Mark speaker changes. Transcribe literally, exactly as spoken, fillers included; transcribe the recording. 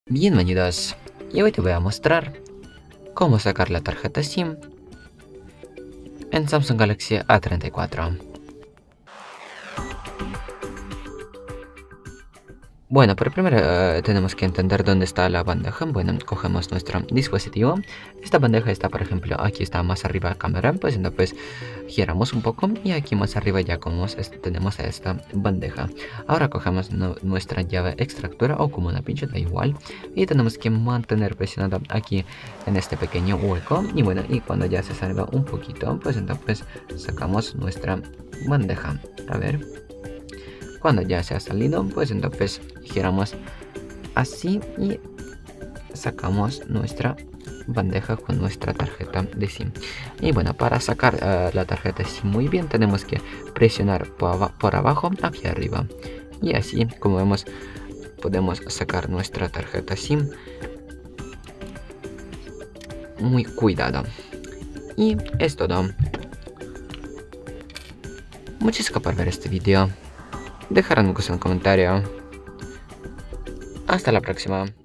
Speaker 1: Bienvenidos, y hoy te voy a mostrar cómo sacar la tarjeta SIM en Samsung Galaxy A treinta y cuatro. Bueno, pero primero uh, tenemos que entender dónde está la bandeja. Bueno, cogemos nuestro dispositivo. Esta bandeja está, por ejemplo, aquí está más arriba la cámara. Pues entonces giramos un poco y aquí más arriba ya como tenemos esta bandeja. Ahora cogemos no, nuestra llave extractora o como una pincha, da igual. Y tenemos que mantener presionado aquí en este pequeño hueco. Y bueno, y cuando ya se salga un poquito, pues entonces sacamos nuestra bandeja. A ver. Cuando ya se ha salido, pues entonces giramos así y sacamos nuestra bandeja con nuestra tarjeta de SIM. Y bueno, para sacar uh, la tarjeta SIM muy bien, tenemos que presionar por, por abajo hacia arriba. Y así, como vemos, podemos sacar nuestra tarjeta SIM muy cuidado. Y es todo. Muchas gracias por ver este video. Dejarán un comentario. Hasta la próxima.